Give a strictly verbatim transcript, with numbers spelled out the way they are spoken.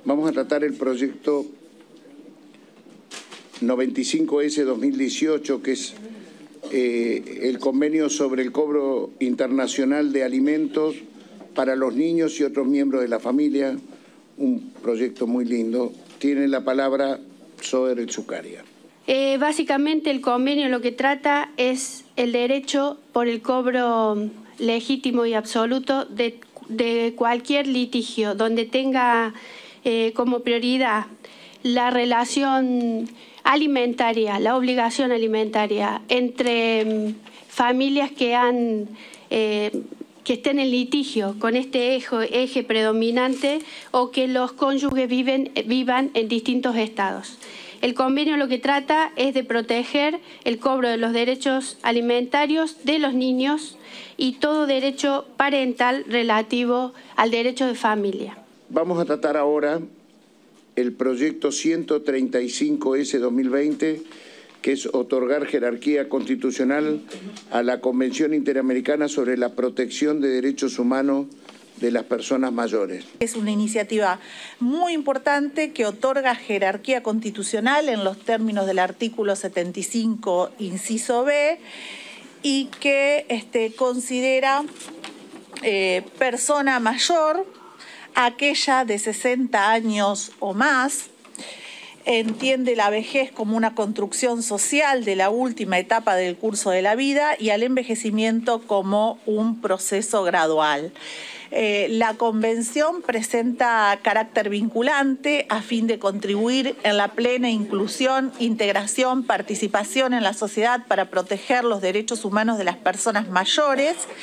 Vamos a tratar el proyecto noventa y cinco ese dos mil dieciocho, que es eh, el convenio sobre el cobro internacional de alimentos para los niños y otros miembros de la familia. Un proyecto muy lindo. Tiene la palabra Zoer El Zucaria. Eh, básicamente el convenio lo que trata es el derecho por el cobro legítimo y absoluto de, de cualquier litigio donde tenga eh, como prioridad la relación alimentaria, la obligación alimentaria entre um, familias que han eh, que estén en litigio con este eje, eje predominante o que los cónyuges viven, vivan en distintos estados. El convenio lo que trata es de proteger el cobro de los derechos alimentarios de los niños y todo derecho parental relativo al derecho de familia. Vamos a tratar ahora el proyecto ciento treinta y cinco ese dos mil veinte, que es otorgar jerarquía constitucional a la Convención Interamericana sobre la Protección de Derechos Humanos de las Personas Mayores. Es una iniciativa muy importante que otorga jerarquía constitucional en los términos del artículo setenta y cinco, inciso B, y que este, considera eh, persona mayor aquella de sesenta años o más. Entiende la vejez como una construcción social de la última etapa del curso de la vida y al envejecimiento como un proceso gradual. Eh, la Convención presenta carácter vinculante a fin de contribuir en la plena inclusión, integración, participación en la sociedad para proteger los derechos humanos de las personas mayores.